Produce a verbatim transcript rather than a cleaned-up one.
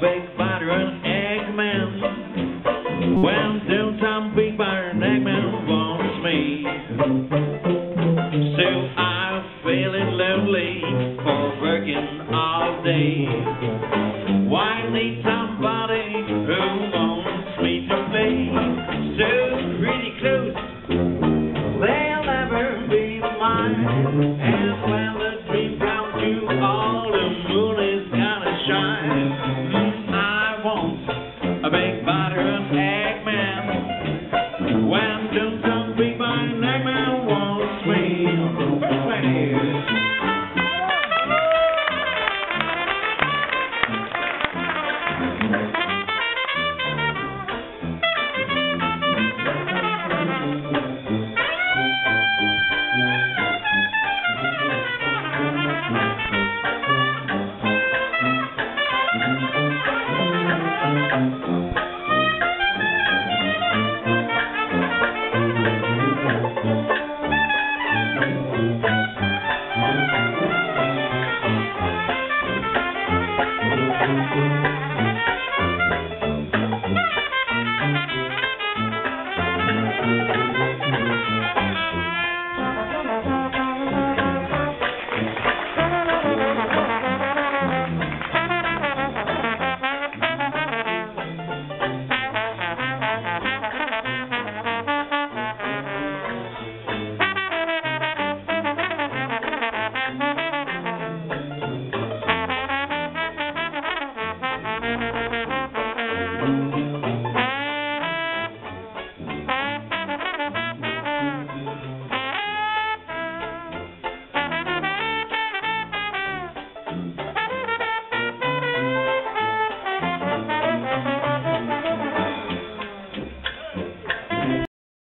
big butter and Eggman. Well, still some big butter and Eggman wants me. Still I'm feeling lonely for working all day. Why need somebody who wants me to play? So pretty close, they'll never be mine. And when the dream comes true, all the moon is gonna shine. I want a big butter and Eggman. When don't some big butter and Eggman wants me. First lady.